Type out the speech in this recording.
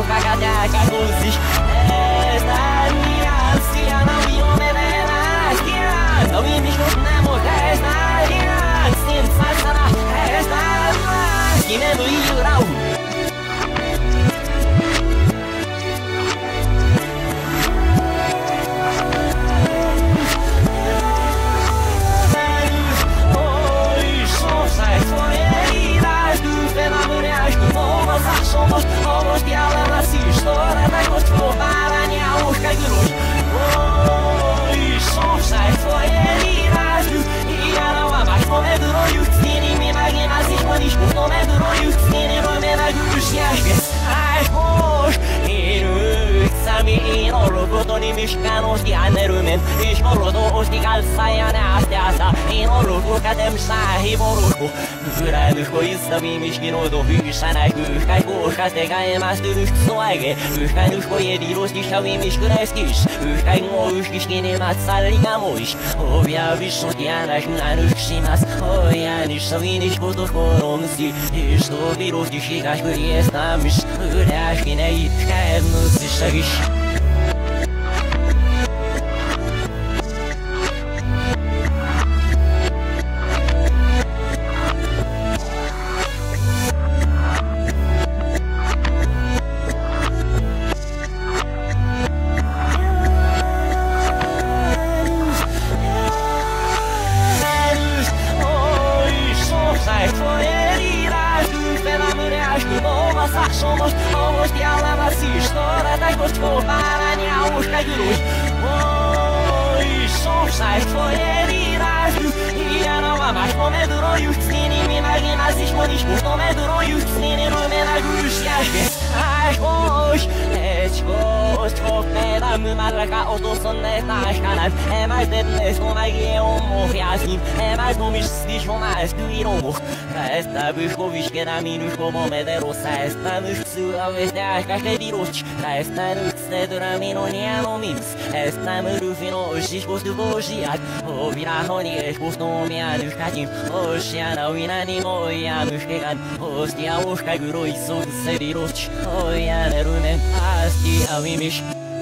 cacateca doces. Esta minha ansia não me obedece. Não me escutemos, esta minha sensação. Esta minha que me doirá. Somos povos de alma se estoura das costas por baranha os caiguros. Oi, somos sai foi eliras e não há mais como é duro e o que se me imagina se escondes por como é duro e o que se não me na luz e as pessoas cos e sami no logo do nimishkanos de anerumen esmorodo os de calçaia na astasa e no logo cadem sai boruco Gurados coisami mishkino do vishanai kai boshas de kai masturus soage kai nos coeriros de chavi miskreskis kai moos kishkine matsaligamos ovia visos de anas nanos shimas oianis savinis kotos koromsi estou virus de chigas estamos Gurash kinei kai nos chavis Somos povos de alma se estoura das costas por baranha os caiguros. Oi, somos as folheiras e não há mais como é duro e os que se me imagina se escondes por como é duro e os que se não me na luz e as pessoas Escos, copera, me marca, autosonnet, nas canas É mais depois como é que eu morri assim É mais nomes se vão mais do iromor Esta buscou que na minus como mederosa Esta muscu a vez de as cascas de rostos Esta nuxe dura minoniano mins Esta merufino os discos do bogiat O virahoni expus no meados cadim Oceana winanimo e a musquegan Ostia os caiguro e sou de ser rostos Oianerumen Asti a mimish